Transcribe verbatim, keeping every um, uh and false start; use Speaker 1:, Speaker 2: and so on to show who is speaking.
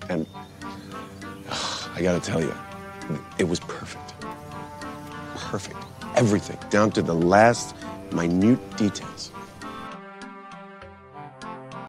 Speaker 1: And uh, I gotta tell you, it was perfect. Perfect. Everything, down to the last minute details.